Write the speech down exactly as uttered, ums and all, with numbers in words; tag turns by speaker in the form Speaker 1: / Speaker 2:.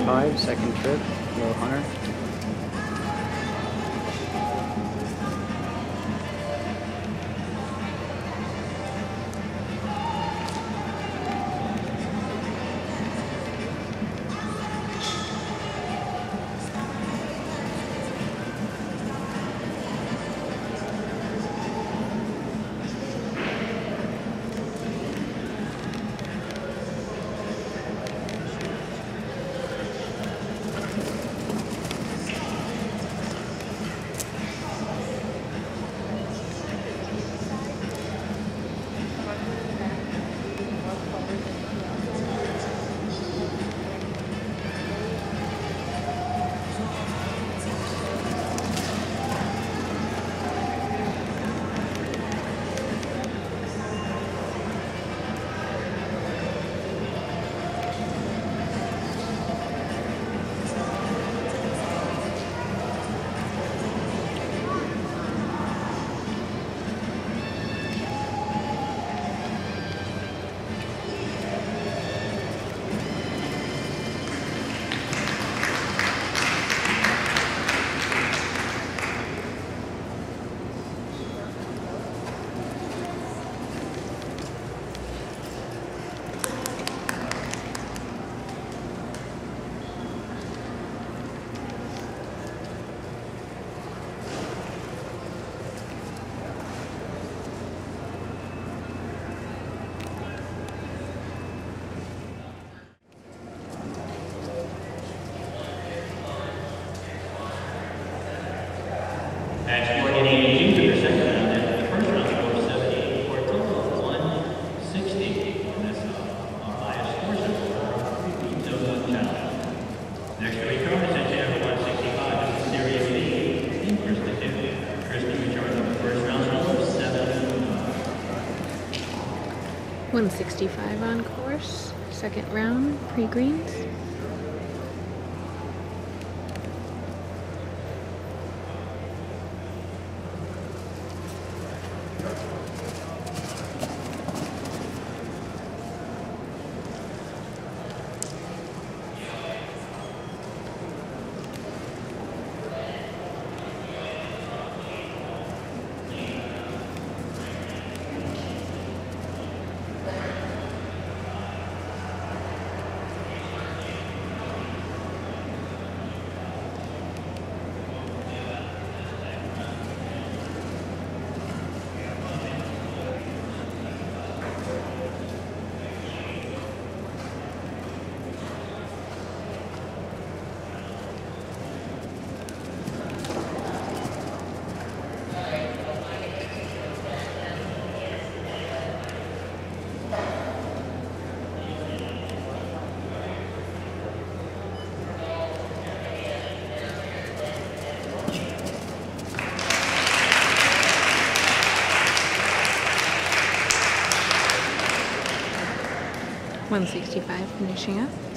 Speaker 1: sixty-five, second trip, low hunter.
Speaker 2: Match point in eighty-two for your second round, and the first round score seventy-eight for a total of one sixty. And that's uh, our highest score so far for three zone challenge. Next to return is at Jam one sixty-five. This is Sirius B. In Kristen two. Kristen returns on the first round score of seven.
Speaker 3: one sixty-five on course, second round, pre-greens. one sixty-five finishing up.